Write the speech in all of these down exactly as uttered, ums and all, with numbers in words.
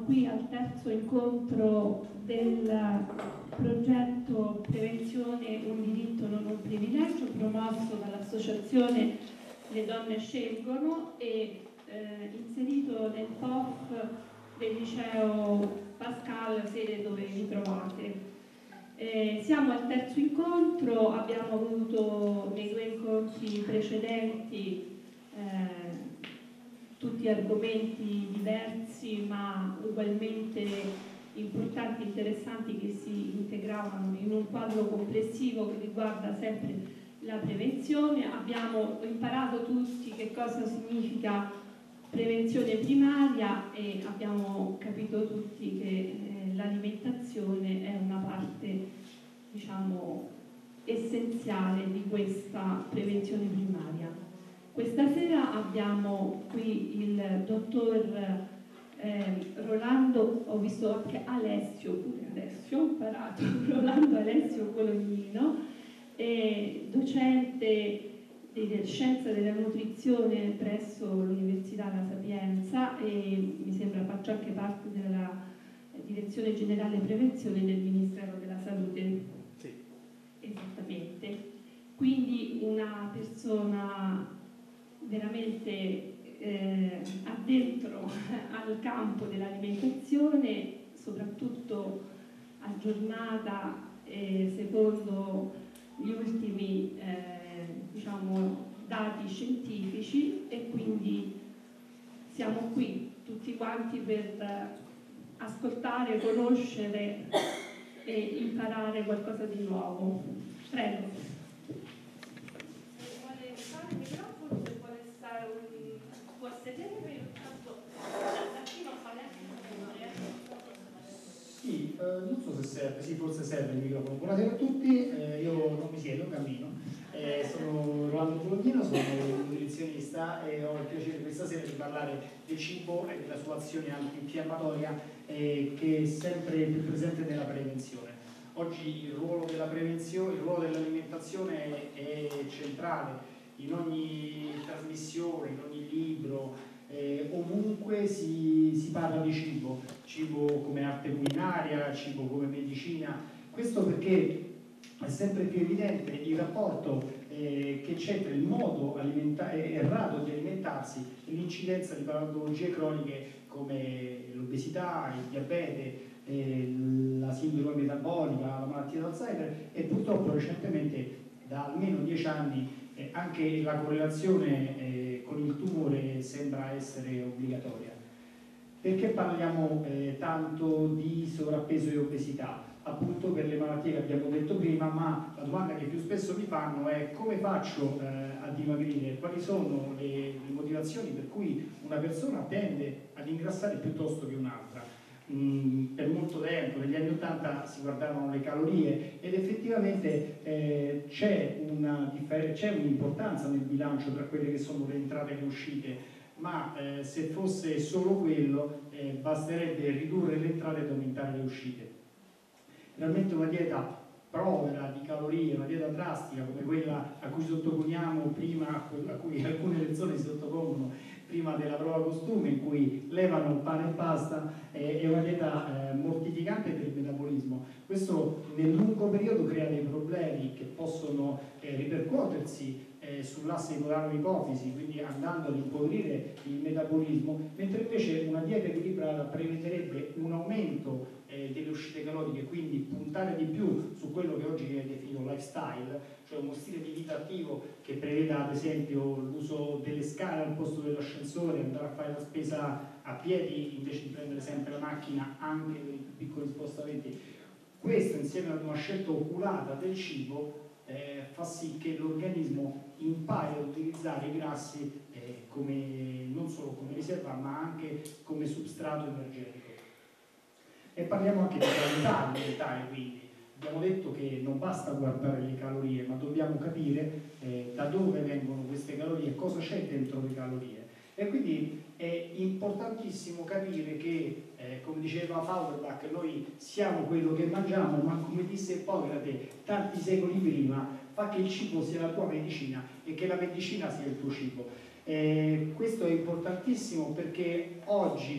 qui al terzo incontro del progetto Prevenzione un diritto non un privilegio, promosso dall'associazione Le Donne Scelgono e eh, inserito nel P O F del liceo Pascal, sede dove vi trovate. Eh, siamo al terzo incontro, abbiamo avuto nei due incontri precedenti eh, tutti argomenti diversi ma ugualmente importanti e interessanti che si integravano in un quadro complessivo che riguarda sempre la prevenzione. Abbiamo imparato tutti che cosa significa prevenzione primaria e abbiamo capito tutti che eh, l'alimentazione è una parte, diciamo, essenziale di questa prevenzione primaria. Questa sera abbiamo qui il dottor eh, Rolando, ho visto anche Alessio, pure Alessio, ho imparato, Rolando Alessio Colognino, eh, docente di Scienza della Nutrizione presso l'Università La Sapienza e mi sembra faccia anche parte della Direzione Generale Prevenzione del Ministero della Salute. Sì. Esattamente. Quindi una persona veramente eh, addentro al campo dell'alimentazione, soprattutto aggiornata eh, secondo gli ultimi eh, diciamo, dati scientifici, e quindi siamo qui tutti quanti per ascoltare, conoscere e imparare qualcosa di nuovo. Prego. Può sedere per il caso da chi non fa neanche Sì, eh, non so se serve, sì, forse serve il microfono. Buonasera a tutti, eh, io non mi siedo, cammino. Eh, sono Rolando Colognino, sono un nutrizionista e ho il piacere questa sera di parlare del cibo e della sua azione antinfiammatoria eh, che è sempre più presente nella prevenzione. Oggi il ruolo della prevenzione, il ruolo dell'alimentazione è, è centrale. In ogni trasmissione, in ogni libro, eh, ovunque si, si parla di cibo, cibo come arte culinaria, cibo come medicina. Questo perché è sempre più evidente il rapporto eh, che c'è tra il modo errato di alimentarsi e l'incidenza di patologie croniche come l'obesità, il diabete, eh, la sindrome metabolica, la malattia d'Alzheimer e purtroppo recentemente da almeno dieci anni Eh, anche la correlazione eh, con il tumore sembra essere obbligatoria. Perché parliamo eh, tanto di sovrappeso e obesità? Appunto per le malattie che abbiamo detto prima, ma la domanda che più spesso mi fanno è: come faccio eh, a dimagrire? Quali sono le, le motivazioni per cui una persona tende ad ingrassare piuttosto che un'altra? Mm, per molto tempo, negli anni ottanta, si guardavano le calorie ed effettivamente eh, c'è un'importanza nel bilancio tra quelle che sono le entrate e le uscite, ma eh, se fosse solo quello eh, basterebbe ridurre le entrate ed aumentare le uscite. Realmente una dieta povera di calorie, una dieta drastica come quella a cui sottoponiamo prima, a cui alcune persone si sottopongono prima della prova costume, in cui levano pane e pasta, eh, è una dieta eh, mortificante per il metabolismo. Questo nel lungo periodo crea dei problemi che possono eh, ripercuotersi eh, sull'asse ipotálamo-ipofisi, quindi andando ad impoverire il metabolismo, mentre invece una dieta equilibrata prevederebbe un aumento eh, delle uscite caloriche, quindi puntare di più su quello che oggi viene definito lifestyle, cioè uno stile di vita attivo che preveda ad esempio l'uso delle scale al posto dell'ascensore, andare a fare la spesa a piedi invece di prendere sempre la macchina anche per i più piccoli spostamenti. Questo, insieme ad una scelta oculata del cibo, eh, fa sì che l'organismo impari ad utilizzare i grassi eh, come, non solo come riserva ma anche come substrato energetico. E parliamo anche di qualità alimentare, quindi abbiamo detto che non basta guardare le calorie, ma dobbiamo capire eh, da dove vengono queste calorie e cosa c'è dentro le calorie. E quindi è importantissimo capire che, eh, come diceva Feuerbach, noi siamo quello che mangiamo, ma come disse Ippocrate tanti secoli prima, fa che il cibo sia la tua medicina e che la medicina sia il tuo cibo. Eh, questo è importantissimo perché oggi eh,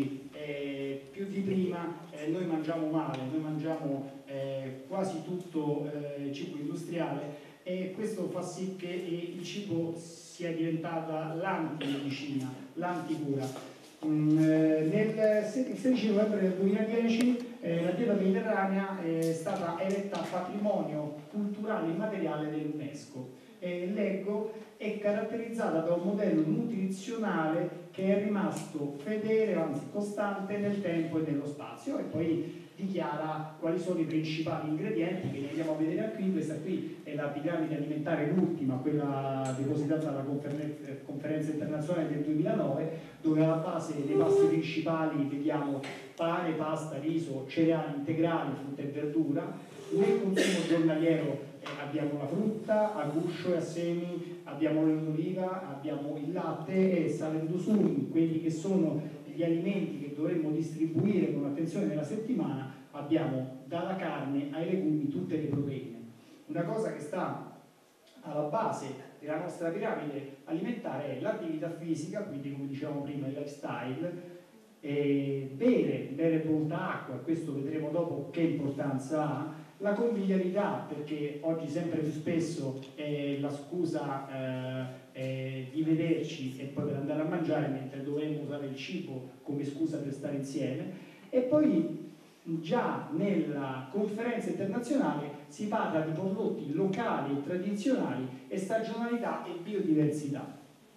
eh, più di prima eh, noi mangiamo male, noi mangiamo eh, quasi tutto eh, cibo industriale, e questo fa sì che eh, il cibo sia diventata l'antimedicina, l'anticura. Mm, eh, nel sedici novembre del duemiladieci eh, la dieta mediterranea è stata eletta patrimonio culturale immateriale dell'UNESCO. E leggo, è caratterizzata da un modello nutrizionale che è rimasto fedele, anzi costante nel tempo e nello spazio, e poi dichiara quali sono i principali ingredienti che ne andiamo a vedere qui. Questa qui è la piramide alimentare, l'ultima, quella depositata dalla conferenza internazionale del duemilanove, dove alla base dei pasti principali vediamo pane, pasta, riso, cereali integrali, frutta e verdura. Nel consumo giornaliero eh, abbiamo la frutta a guscio e a semi, abbiamo l'olio d'oliva, abbiamo il latte, e salendo su quelli che sono gli alimenti che dovremmo distribuire con attenzione nella settimana, abbiamo dalla carne ai legumi tutte le proteine. Una cosa che sta alla base della nostra piramide alimentare è l'attività fisica, quindi come dicevamo prima il lifestyle, e bere, bere molta acqua, e questo vedremo dopo che importanza ha. La convivialità, perché oggi sempre più spesso è la scusa eh, eh, di vederci e poi per andare a mangiare, mentre dovremmo usare il cibo come scusa per stare insieme. E poi già nella conferenza internazionale si parla di prodotti locali e tradizionali e stagionalità e biodiversità.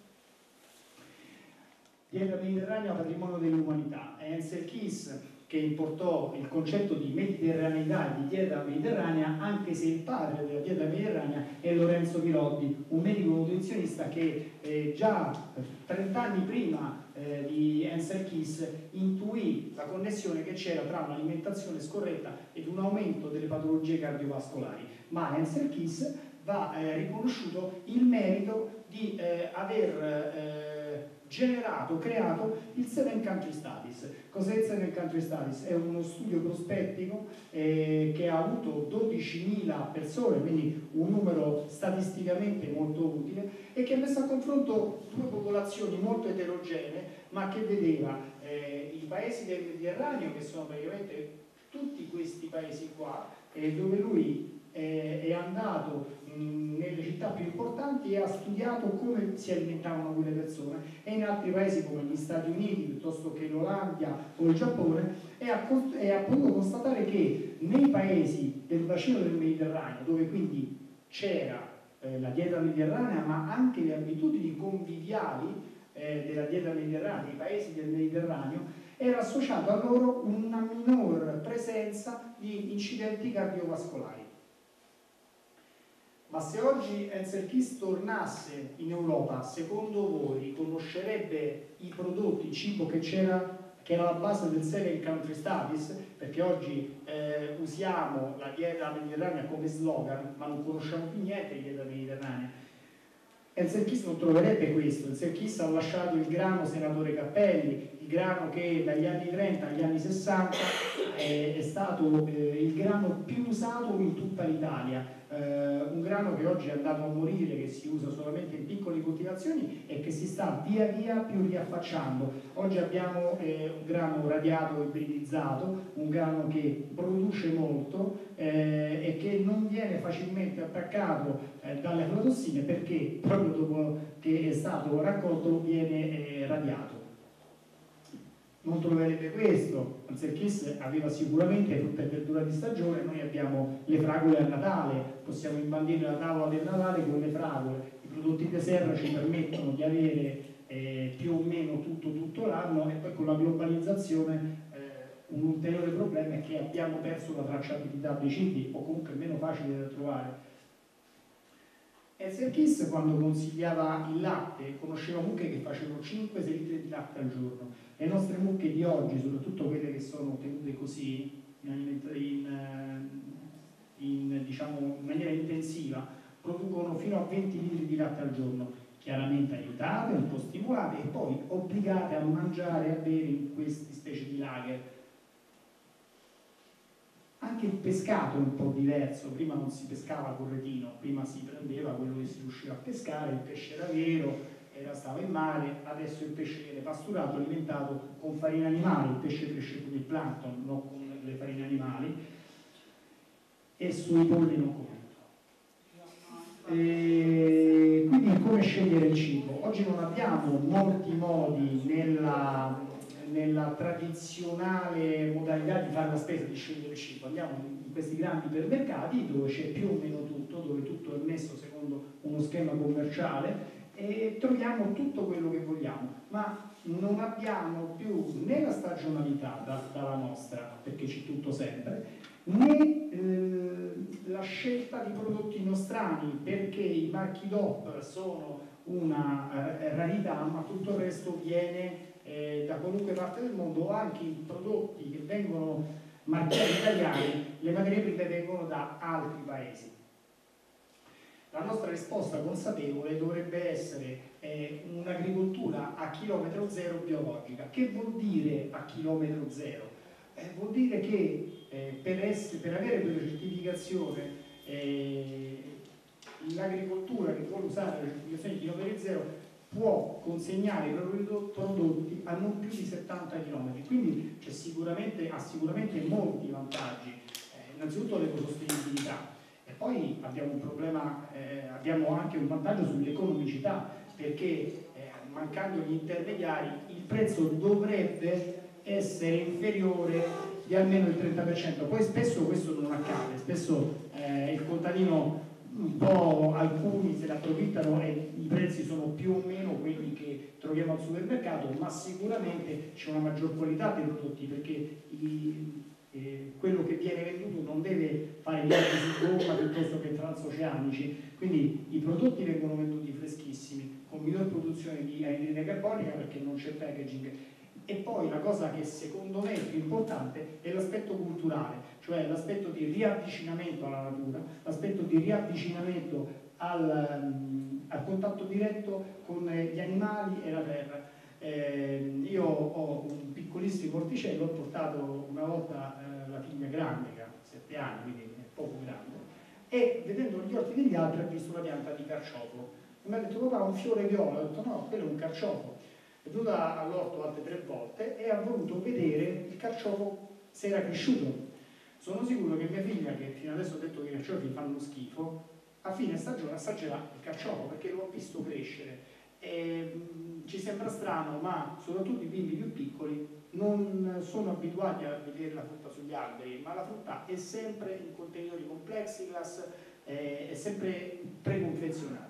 Dieta mediterranea, patrimonio dell'umanità. È Ansel Keys che importò il concetto di mediterraneità e di dieta mediterranea, anche se il padre della dieta mediterranea è Lorenzo Piroldi, un medico nutrizionista che eh, già trent'anni prima eh, di Ansel Keys intuì la connessione che c'era tra un'alimentazione scorretta ed un aumento delle patologie cardiovascolari. Ma Ansel Keys va eh, riconosciuto il merito di eh, aver eh, generato, creato il Seven Country Studies. Cos'è il Seven Country Studies? È uno studio prospettico eh, che ha avuto dodicimila persone, quindi un numero statisticamente molto utile, e che ha messo a confronto due popolazioni molto eterogenee, ma che vedeva eh, i paesi del Mediterraneo, che sono praticamente tutti questi paesi qua, eh, dove lui eh, è andato nelle città più importanti e ha studiato come si alimentavano quelle persone, e in altri paesi come gli Stati Uniti piuttosto che l'Olanda o il Giappone, e ha, e ha potuto constatare che nei paesi del bacino del Mediterraneo, dove quindi c'era eh, la dieta mediterranea ma anche le abitudini conviviali eh, della dieta mediterranea, dei paesi del Mediterraneo, era associato a loro una minor presenza di incidenti cardiovascolari. Ma se oggi Ansel Keys tornasse in Europa, secondo voi riconoscerebbe i prodotti, il cibo che c'era, che era la base del Seven Country Studies? Perché oggi eh, usiamo la dieta mediterranea come slogan, ma non conosciamo più niente di dieta mediterranea. Ansel Keys non troverebbe questo. Ansel Keys ha lasciato il grano senatore Cappelli, il grano che dagli anni trenta agli anni sessanta è, è stato eh, il grano più usato in tutta l'Italia. Uh, un grano che oggi è andato a morire, che si usa solamente in piccole coltivazioni e che si sta via via più riaffacciando. Oggi abbiamo eh, un grano radiato ibridizzato, un grano che produce molto eh, e che non viene facilmente attaccato eh, dalle aflatossine, perché proprio dopo che è stato raccolto viene eh, radiato. Non troverebbe questo. Ansel Keys aveva sicuramente frutta e verdura di stagione. Noi abbiamo le fragole a Natale, possiamo imbandire la tavola del Natale con le fragole. I prodotti di serra ci permettono di avere eh, più o meno tutto tutto l'anno, e poi con la globalizzazione eh, un ulteriore problema è che abbiamo perso la tracciabilità dei cibi, o comunque è meno facile da trovare. Ansel Keys, quando consigliava il latte, conosceva mucche che facevano cinque sei litri di latte al giorno. Le nostre mucche di oggi, soprattutto quelle che sono tenute così in, in, in, diciamo, in maniera intensiva, producono fino a venti litri di latte al giorno, chiaramente aiutate, un po' stimolate e poi obbligate a mangiare e a bere in queste specie di lager. Anche il pescato è un po' diverso. Prima non si pescava col retino, prima si prendeva quello che si riusciva a pescare, il pesce era vero, era, stava in mare, adesso il pesce viene pasturato, alimentato con farine animali, il pesce cresce con il plancton, non con le farine animali, e sui polli non come. E quindi come scegliere il cibo? Oggi non abbiamo molti modi nella, nella tradizionale modalità di fare la spesa, di scegliere il cibo. Andiamo in questi grandi ipermercati dove c'è più o meno tutto, dove tutto è messo secondo uno schema commerciale e troviamo tutto quello che vogliamo, ma non abbiamo più né la stagionalità da, dalla nostra, perché c'è tutto sempre, né eh, la scelta di prodotti nostrani, perché i marchi D O P sono una eh, rarità, ma tutto il resto viene eh, da qualunque parte del mondo, anche i prodotti che vengono marchiati italiani, le materie prime vengono da altri paesi. La nostra risposta consapevole dovrebbe essere eh, un'agricoltura a chilometro zero biologica. Che vuol dire a chilometro zero? Eh, vuol dire che eh, per, essere, per avere quella certificazione eh, l'agricoltura che vuole usare la certificazione di chilometro zero può consegnare i propri prodotti a non più di settanta chilometri, quindi c'è sicuramente, ha sicuramente molti vantaggi, eh, innanzitutto l'ecosostenibilità. E poi abbiamo un problema, eh, abbiamo anche un vantaggio sull'economicità, perché eh, mancando gli intermediari il prezzo dovrebbe essere inferiore di almeno il trenta per cento. Poi spesso questo non accade, spesso eh, il contadino, un po' alcuni se ne approfittano e i prezzi sono più o meno quelli che troviamo al supermercato, ma sicuramente c'è una maggior qualità dei prodotti, perché i Eh, quello che viene venduto non deve fare viaggi su gomma piuttosto che transoceanici, quindi i prodotti vengono venduti freschissimi, con minor produzione di anidride carbonica perché non c'è packaging. E poi la cosa che secondo me è più importante è l'aspetto culturale, cioè l'aspetto di riavvicinamento alla natura, l'aspetto di riavvicinamento al, um, al contatto diretto con gli animali e la terra. Eh, io ho un piccolissimo orticello, ho portato una volta eh, la figlia grande, che ha sette anni, quindi è poco grande, e vedendo gli orti degli altri ha visto una pianta di carciofo. E mi ha detto: papà, un fiore viola. Ho detto: no, quello è un carciofo. È venuta all'orto altre tre volte e ha voluto vedere il carciofo se era cresciuto. Sono sicuro che mia figlia, che fino adesso ha detto che i carciofi fanno schifo, a fine stagione assaggerà il carciofo perché lo ha visto crescere. E, mh, ci sembra strano, ma soprattutto i bimbi più piccoli non sono abituati a vedere la frutta sugli alberi, ma la frutta è sempre in contenitori con plexiglass, eh, è sempre preconfezionata.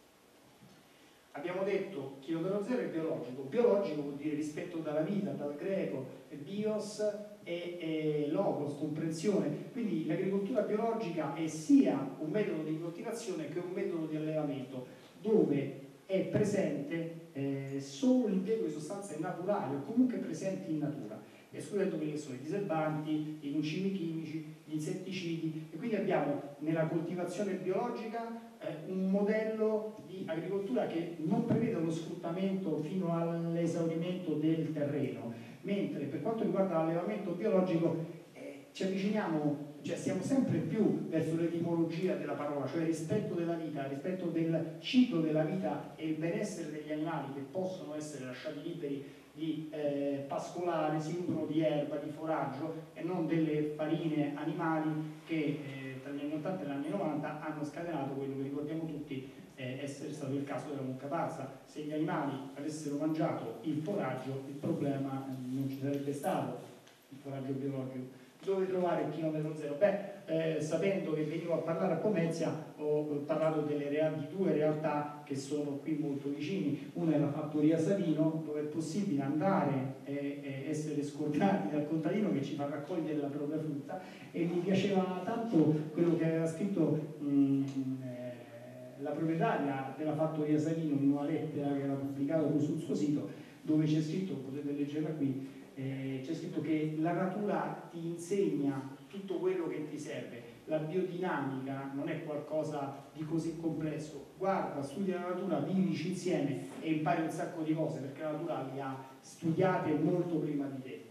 Abbiamo detto chilometro zero è biologico. Biologico vuol dire rispetto dalla vita, dal greco bios e, e logos, comprensione. Quindi l'agricoltura biologica è sia un metodo di coltivazione che un metodo di allevamento, dove è presente eh, solo l'impiego di sostanze naturali o comunque presenti in natura, escludendo quelli che sono i diserbanti, i concimi chimici, gli insetticidi. E quindi abbiamo nella coltivazione biologica eh, un modello di agricoltura che non prevede lo sfruttamento fino all'esaurimento del terreno, mentre per quanto riguarda l'allevamento biologico eh, ci avviciniamo, cioè siamo sempre più verso l'etimologia della parola, cioè rispetto della vita, rispetto del ciclo della vita e il benessere degli animali che possono essere lasciati liberi di eh, pascolare, si nutrono di erba, di foraggio e non delle farine animali che eh, tra gli anni ottanta e gli anni novanta hanno scatenato quello che ricordiamo tutti eh, essere stato il caso della mucca pazza. Se gli animali avessero mangiato il foraggio, il problema non ci sarebbe stato, il foraggio biologico. Dove trovare il chilometro zero? Beh, eh, sapendo che venivo a parlare a Pomezia, ho parlato delle real- di due realtà che sono qui molto vicini. Una è la fattoria Savino, dove è possibile andare e, e essere scordati dal contadino che ci fa raccogliere la propria frutta, e mi piaceva tanto quello che aveva scritto mh, eh, la proprietaria della fattoria Savino in una lettera che aveva pubblicato sul suo sito, dove c'è scritto, potete leggerla qui, Eh, c'è scritto che la natura ti insegna tutto quello che ti serve, la biodinamica non è qualcosa di così complesso, guarda, studia la natura, vivici insieme e impari un sacco di cose, perché la natura le ha studiate molto prima di te.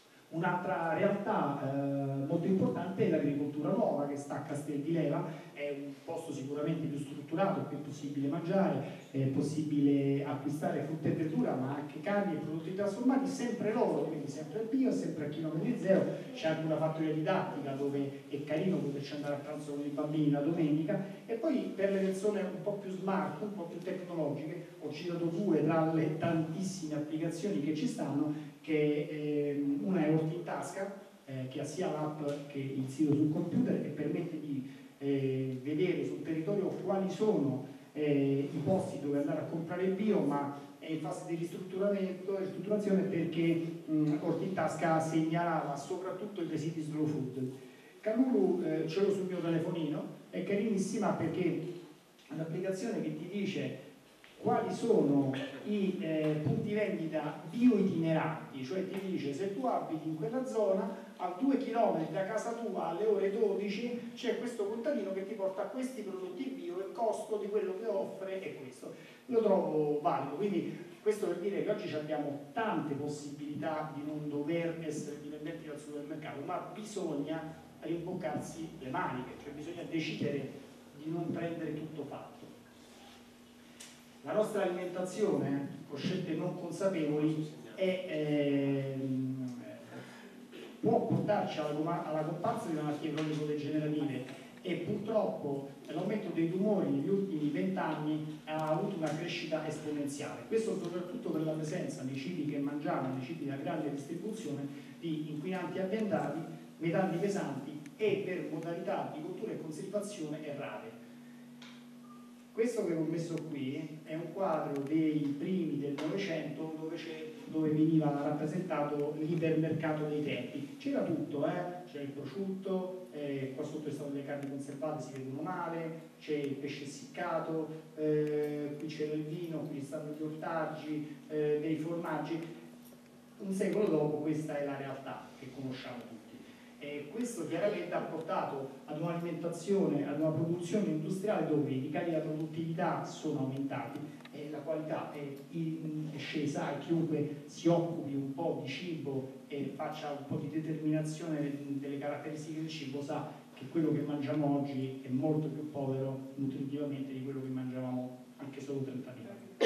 Un'altra realtà eh, molto importante è l'agricoltura nuova che sta a Castel di Leva, è è un posto sicuramente più strutturato, qui è possibile mangiare, è possibile acquistare frutta e verdura, ma anche carni e prodotti trasformati, sempre loro, quindi sempre bio, sempre a chilometri zero. C'è anche una fattoria didattica dove è carino poterci andare a pranzo con i bambini la domenica. E poi per le persone un po' più smart, un po' più tecnologiche, ho citato due tra le tantissime applicazioni che ci stanno, che eh, una è Orti in Tasca, eh, che ha sia l'app che il sito sul computer e permette di eh, vedere sul territorio quali sono eh, i posti dove andare a comprare il bio, ma è in fase di ristrutturamento, ristrutturazione perché mh, Orti in Tasca segnalava soprattutto i presidi slow food. Calulu eh, ce l'ho sul mio telefonino, è carinissima perché è un'applicazione che ti dice quali sono i eh, punti vendita bio-itineranti, cioè ti dice se tu abiti in quella zona a due chilometri da casa tua alle ore dodici c'è questo contadino che ti porta questi prodotti bio e il costo di quello che offre è questo. Lo trovo valido, quindi questo per dire che oggi abbiamo tante possibilità di non dover essere dipendenti dal supermercato, ma bisogna rimboccarsi le maniche, cioè bisogna decidere di non prendere tutto fatto. La nostra alimentazione, con scelte non consapevoli, è, ehm, può portarci alla, alla comparsa di malattie cronico-degenerative e purtroppo l'aumento dei tumori negli ultimi vent'anni ha avuto una crescita esponenziale. Questo soprattutto per la presenza nei cibi che mangiamo, nei cibi da grande distribuzione, di inquinanti ambientali, metalli pesanti e per modalità di cottura e conservazione errate. Questo che ho messo qui è un quadro dei primi del Novecento dove, dove veniva rappresentato l'ipermercato dei tempi. C'era tutto, eh? C'era il prosciutto, eh, qua sotto ci sono le carni conservate, si vedono male, c'è il pesce essiccato, eh, qui c'era il vino, qui ci stanno gli ortaggi, eh, dei formaggi. Un secolo dopo questa è la realtà che conosciamo tutti. E questo chiaramente ha portato ad un'alimentazione, ad una produzione industriale dove i ricavi della produttività sono aumentati e la qualità è, è scesa, e chiunque si occupi un po' di cibo e faccia un po' di determinazione delle caratteristiche del cibo sa che quello che mangiamo oggi è molto più povero nutritivamente di quello che mangiavamo anche solo trent'anni fa.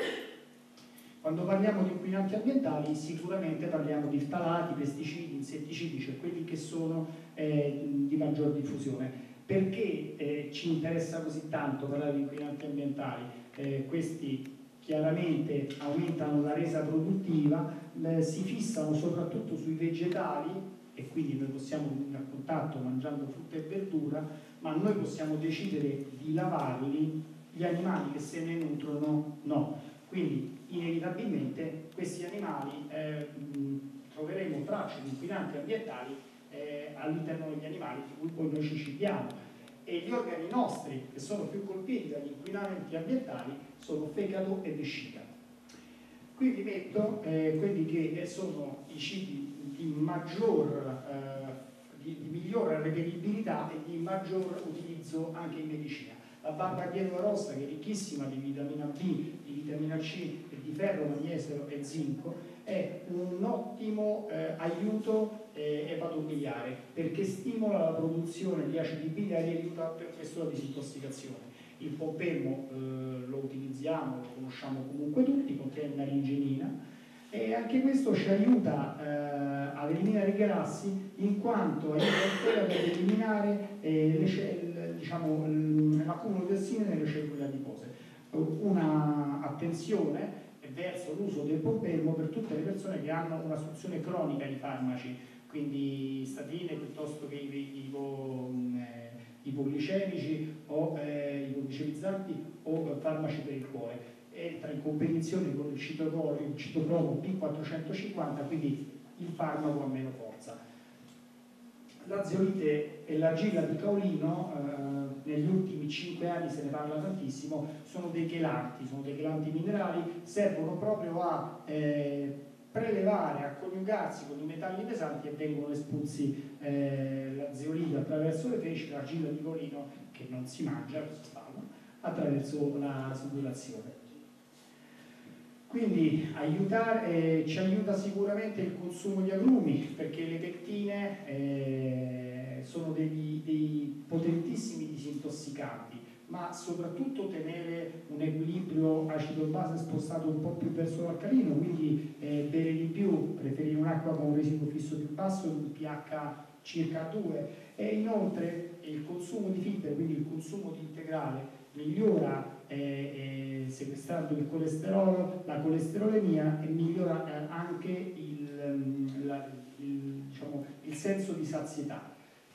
Quando parliamo di inquinanti ambientali sicuramente parliamo di ftalati, pesticidi, insetticidi, cioè quelli che sono eh, di maggior diffusione. Perché eh, ci interessa così tanto parlare di inquinanti ambientali? Eh, questi chiaramente aumentano la resa produttiva, eh, si fissano soprattutto sui vegetali e quindi noi possiamo venire a contatto mangiando frutta e verdura, ma noi possiamo decidere di lavarli, gli animali che se ne nutrono no. Quindi inevitabilmente questi animali eh, mh, troveremo tracce di inquinanti ambientali eh, all'interno degli animali di cui poi noi ci cibiamo, e gli organi nostri che sono più colpiti dagli inquinamenti ambientali sono fegato e vescica. Qui vi metto eh, quelli che sono i cibi di maggior eh, di, di migliore reperibilità e di maggior utilizzo anche in medicina. La barbabietola rossa, che è ricchissima di vitamina B, di vitamina C, di ferro, magnesio e zinco, è un ottimo eh, aiuto eh, epatobiliare perché stimola la produzione di acidi biliari e aiuta per questo la disintossicazione. Il pompelmo eh, lo utilizziamo, lo conosciamo comunque tutti, contiene naringenina e anche questo ci aiuta eh, ad eliminare i grassi in quanto aiuta ad eliminare eh, le, diciamo, l'accumulo di tossine nelle cellule adipose. Una attenzione verso l'uso del pompelmo per tutte le persone che hanno un'assunzione cronica di farmaci, quindi statine piuttosto che i ipo, eh, ipoglicemici o eh, ipoglicemizzanti o farmaci per il cuore. Entra in competizione con il citocromo, il citocromo P quattrocentocinquanta, quindi il farmaco ha meno forza. La zeolite e l'argilla di caolino, eh, negli ultimi cinque anni se ne parla tantissimo, sono dei chelanti, sono dei chelanti minerali, servono proprio a eh, prelevare, a coniugarsi con i metalli pesanti e vengono espulsi eh, la zeolite attraverso le feci, l'argilla di caolino che non si mangia, si spalma, attraverso la sudorazione. Quindi aiutare, eh, ci aiuta sicuramente il consumo di agrumi, perché le pectine eh, sono dei, dei potentissimi disintossicanti scambi, ma soprattutto tenere un equilibrio acido-base spostato un po' più verso l'alcalino, quindi eh, bere di più, preferire un'acqua con un residuo fisso più basso, un pH circa due, e inoltre il consumo di fibre, quindi il consumo di integrale, migliora eh, eh, sequestrando il colesterolo, la colesterolemia, e migliora eh, anche il, la, il, diciamo, il senso di sazietà.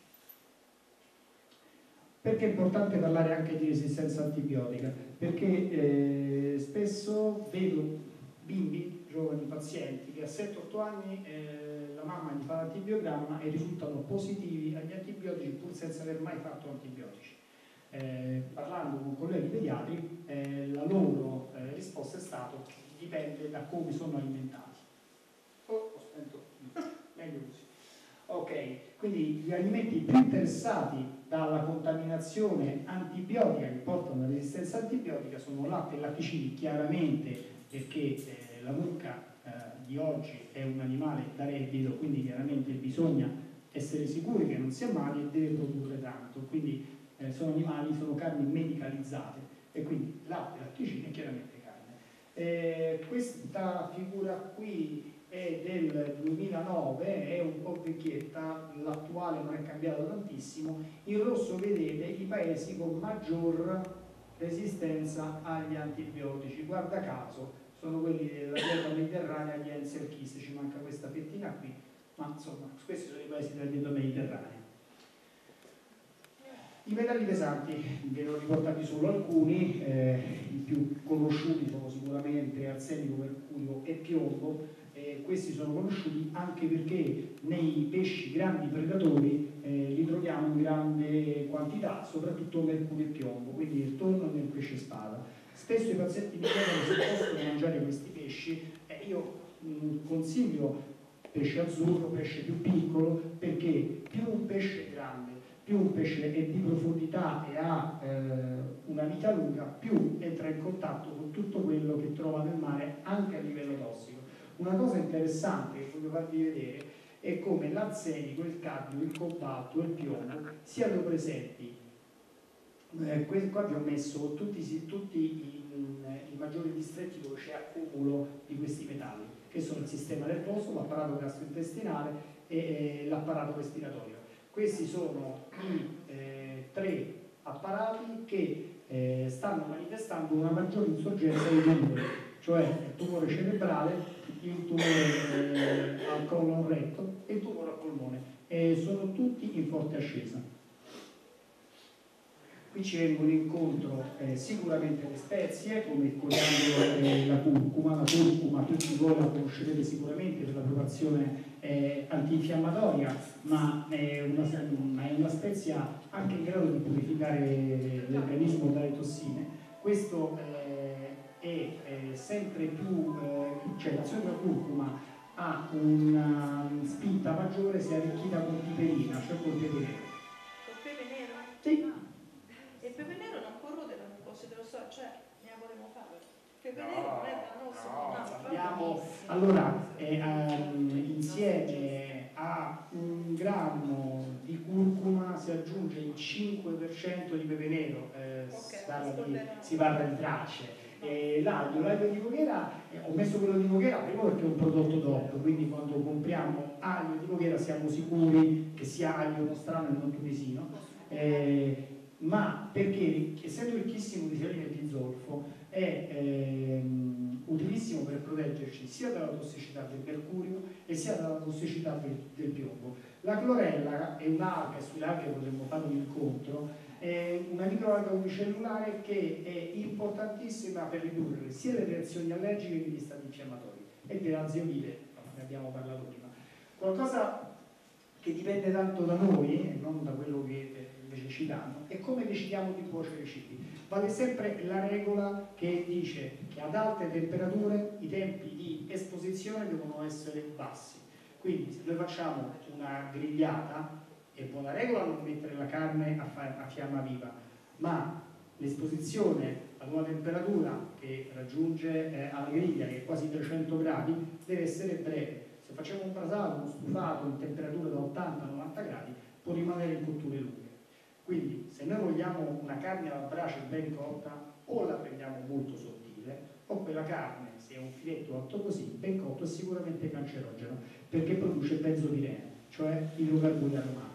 Perché è importante parlare anche di resistenza antibiotica? Perché eh, spesso vedo bimbi, giovani pazienti, che a sette otto anni eh, la mamma gli fa l'antibiogramma e risultano positivi agli antibiotici pur senza aver mai fatto antibiotici. Eh, parlando con colleghi pediatri, eh, la loro eh, risposta è stata: dipende da come sono alimentati. Oh, ho spento, meglio così. Ok, quindi gli alimenti più interessati dalla contaminazione antibiotica che portano alla resistenza antibiotica sono latte e latticini, chiaramente perché eh, la mucca eh, di oggi è un animale da reddito, quindi chiaramente bisogna essere sicuri che non si ammali e deve produrre tanto, quindi eh, sono animali, sono carni medicalizzate, e quindi latte, latticini e chiaramente carne. Eh, questa figura qui è del duemilanove, è un po' vecchietta, l'attuale non è cambiato tantissimo. In rosso vedete i paesi con maggior resistenza agli antibiotici, guarda caso sono quelli della dieta mediterranea, gli Enselkis, ci manca questa fettina qui, ma insomma questi sono i paesi della dieta mediterranea. I metalli pesanti, ve ne ho riportati solo alcuni, eh, i più conosciuti sono sicuramente arsenico, mercurio e piombo. Eh, questi sono conosciuti anche perché nei pesci grandi predatori eh, li troviamo in grande quantità, soprattutto mercurio e piombo, quindi il tonno nel pesce spada. Spesso i pazienti mi chiedono se possono mangiare questi pesci, e eh, io mh, consiglio pesce azzurro, pesce più piccolo, perché più un pesce è grande, più un pesce è di profondità e ha eh, una vita lunga, più entra in contatto con tutto quello che trova nel mare, anche a livello tossico. Una cosa interessante che voglio farvi vedere è come l'arsenico, il cadmio, il cobalto e il piombo siano presenti. Eh, qua vi ho messo tutti, tutti i, i maggiori distretti dove c'è accumulo di questi metalli, che sono il sistema nervoso, l'apparato gastrointestinale e eh, l'apparato respiratorio. Questi sono i eh, tre apparati che eh, stanno manifestando una maggiore insorgenza dei tumori, cioè il tumore cerebrale, il tumore eh, al colon retto e il tumore al polmone, e sono tutti in forte ascesa. Qui ci vengono incontro eh, sicuramente le spezie, come il coriandolo e la curcuma. La curcuma tutti voi la conoscerete sicuramente per la preparazione eh, antinfiammatoria, ma è una, ma è una spezia anche in grado di purificare l'organismo dalle tossine. Questo eh, è, è sempre più, eh, cioè l'azione della curcuma ha una spinta maggiore se arricchita con piperina, cioè col pepe nero. Col pepe nero? Sì. E il pepe nero non corrode da un po', se te lo so, cioè ne volevo fare. Il pepe nero non è da nostro, no, no, abbiamo, allora, eh, um, insieme a un grammo di curcuma si aggiunge il cinque per cento di pepe nero, eh, okay, si, parla di, si parla di tracce. Eh, l'aglio, l'aglio di Voghera, eh, ho messo quello di Voghera prima perché è un prodotto D O P, quindi quando compriamo aglio di Voghera siamo sicuri che sia aglio nostrano e non tunisino. Eh, ma perché, essendo ricchissimo di salina e di zolfo, è ehm, utilissimo per proteggerci sia dalla tossicità del mercurio e sia dalla tossicità del, del piombo. La clorella è un'alga, e sulle alghe potremmo fare un incontro, è una microalga unicellulare che è importantissima per ridurre sia le reazioni allergiche che gli stati infiammatori, e della zeolite, ne abbiamo parlato prima. Qualcosa che dipende tanto da noi e non da quello che invece ci danno è come decidiamo di cuocere i cibi. Vale sempre la regola che dice che ad alte temperature i tempi di esposizione devono essere bassi. Quindi se noi facciamo una grigliata, è buona regola non mettere la carne a, a fiamma viva, ma l'esposizione ad una temperatura che raggiunge eh, alla griglia, che è quasi trecento gradi, deve essere breve. Se facciamo un brasato, uno stufato in temperatura da ottanta novanta gradi, può rimanere in cotture lunghe. Quindi se noi vogliamo una carne alla brace ben cotta, o la prendiamo molto sottile, o quella carne, se è un filetto fatto così, ben cotto, è sicuramente cancerogeno, perché produce benzopirene, cioè idrocarburi aromatici.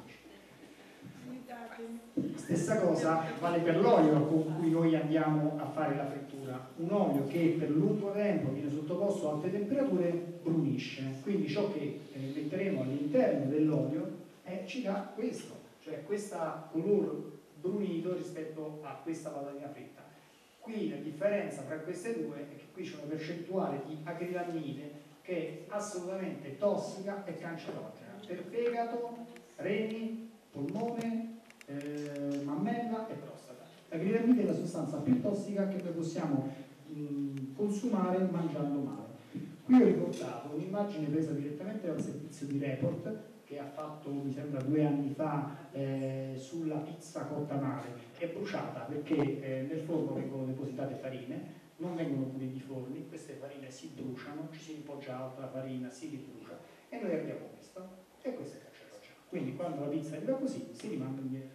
Stessa cosa vale per l'olio con cui noi andiamo a fare la frittura. Un olio che per lungo tempo viene sottoposto a alte temperature brunisce, quindi ciò che eh, metteremo all'interno dell'olio eh, ci dà questo, cioè questo colore brunito rispetto a questa patatina fritta. Qui la differenza tra queste due è che qui c'è una percentuale di acrilammide che è assolutamente tossica e cancerogena per fegato, reni, polmone, eh, mammella e prostata. L'acrilammide è la sostanza più tossica che noi possiamo mh, consumare mangiando male. Qui ho riportato un'immagine presa direttamente dal servizio di Report che ha fatto, mi sembra, due anni fa eh, sulla pizza cotta male. È bruciata perché eh, nel forno vengono depositate farine, non vengono puliti i forni, queste farine si bruciano, ci si ripoggia altra farina, si ribrucia e noi abbiamo questo e questo è cancerogeno. Quindi quando la pizza arriva così si rimanda indietro.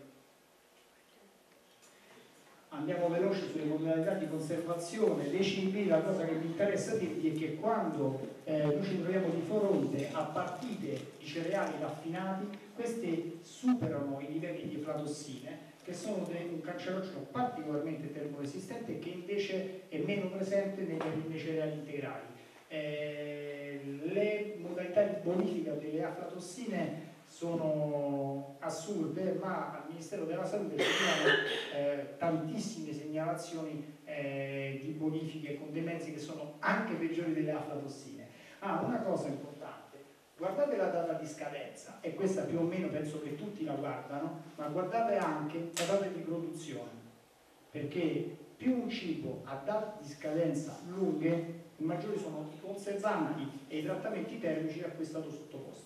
Andiamo veloci sulle modalità di conservazione dei cibi. La cosa che mi interessa dirvi è che quando eh, noi ci troviamo di fronte a partite di cereali raffinati, queste superano i livelli di aflatossine, che sono un cancerogeno particolarmente termoresistente che invece è meno presente nei, nei cereali integrali. Eh, le modalità di bonifica delle aflatossine sono assurde, ma al Ministero della Salute ci sono eh, tantissime segnalazioni eh, di bonifiche con dei mezzi che sono anche peggiori delle aflatossine. Ah, una cosa importante, guardate la data di scadenza, e questa più o meno penso che tutti la guardano, ma guardate anche la data di produzione, perché più un cibo ha date di scadenza lunghe, maggiori sono i conservanti e i trattamenti termici a cui è stato sottoposto.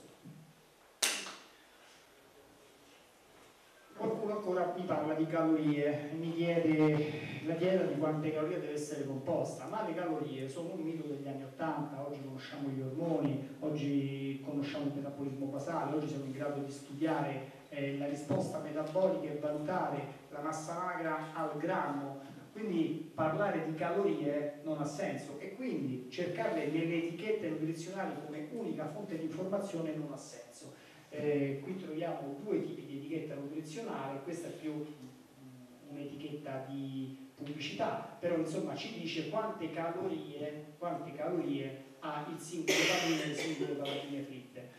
Qualcuno ancora mi parla di calorie, mi chiede la dieta di quante calorie deve essere composta, ma le calorie sono un mito degli anni ottanta, oggi conosciamo gli ormoni, oggi conosciamo il metabolismo basale, oggi siamo in grado di studiare eh, la risposta metabolica e valutare la massa magra al grammo, quindi parlare di calorie non ha senso e quindi cercarle nelle etichette nutrizionali come unica fonte di informazione non ha senso. Eh, qui troviamo due tipi di etichetta nutrizionale, questa è più un'etichetta di pubblicità, però insomma ci dice quante calorie, quante calorie ha il singolo panino e le singole patatine fritte.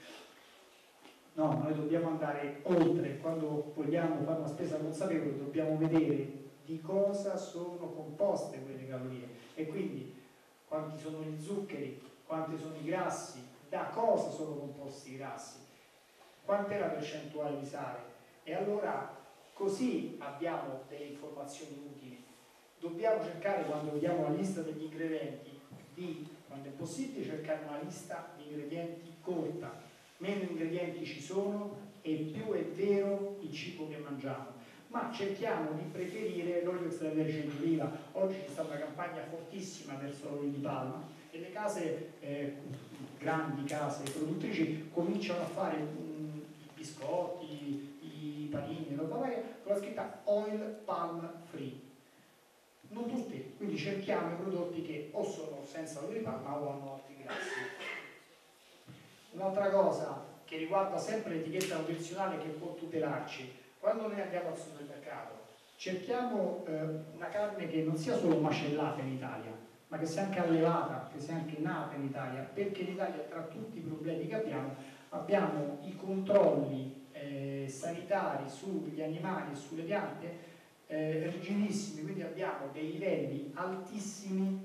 No, noi dobbiamo andare oltre, quando vogliamo fare una spesa consapevole dobbiamo vedere di cosa sono composte quelle calorie e quindi quanti sono gli zuccheri, quanti sono i grassi, da cosa sono composti i grassi, quant'è la percentuale di sale, e allora così abbiamo delle informazioni utili. Dobbiamo cercare, quando vediamo la lista degli ingredienti, di, quando è possibile, cercare una lista di ingredienti corta. Meno ingredienti ci sono e più è vero il cibo che mangiamo. Ma cerchiamo di preferire l'olio extravergine di oliva. Oggi c'è stata una campagna fortissima verso l'olio di palma e le case, eh, grandi case produttrici, cominciano a fare mh, i biscotti, i panini, roba varia, con la scritta oil palm free. Non tutti, quindi cerchiamo i prodotti che o sono senza olio di palma o hanno altri grassi. Un'altra cosa che riguarda sempre l'etichetta nutrizionale che può tutelarci, quando noi andiamo al supermercato cerchiamo eh, una carne che non sia solo macellata in Italia, ma che sia anche allevata, che sia anche nata in Italia, perché in Italia, tra tutti i problemi che abbiamo, abbiamo i controlli eh, sanitari sugli animali e sulle piante eh, rigidissimi, quindi abbiamo dei livelli altissimi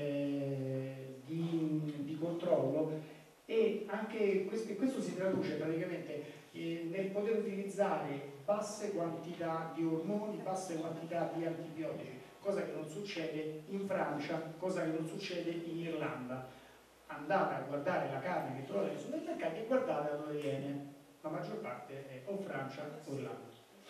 eh, di, di controllo, e anche questo, questo si traduce praticamente eh, nel poter utilizzare basse quantità di ormoni, basse quantità di antibiotici, cosa che non succede in Francia, cosa che non succede in Irlanda. Andate a guardare la carne che trovate nei supermercati e guardate da dove viene, la maggior parte è o Francia o Irlanda.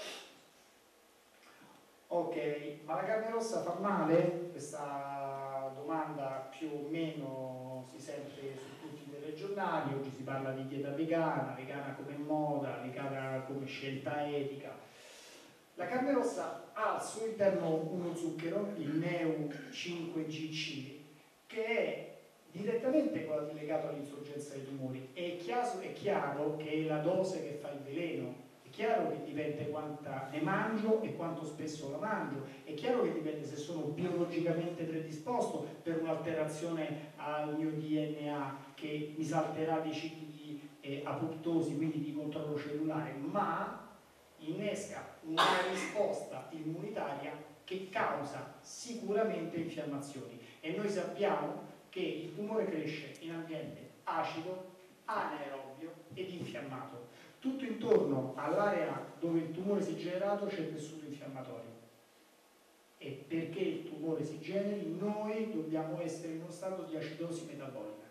Ok, ma la carne rossa fa male? Questa domanda più o meno si sente su tutti i telegiornali, oggi si parla di dieta vegana, vegana come moda, vegana come scelta etica. La carne rossa ha al suo interno uno zucchero, il Neu cinque G C, che è direttamente legato all'insorgenza dei tumori. È chiaro, è chiaro che è la dose che fa il veleno, è chiaro che dipende quanta ne mangio e quanto spesso la mangio, è chiaro che dipende se sono biologicamente predisposto per un'alterazione al mio D N A che mi salterà dei cicli di eh, apoptosi, quindi di controllo cellulare, ma innesca una risposta immunitaria che causa sicuramente infiammazioni, e noi sappiamo che il tumore cresce in ambiente acido, anaerobio ed infiammato. Tutto intorno all'area dove il tumore si è generato c'è il tessuto infiammatorio, e perché il tumore si generi noi dobbiamo essere in uno stato di acidosi metabolica.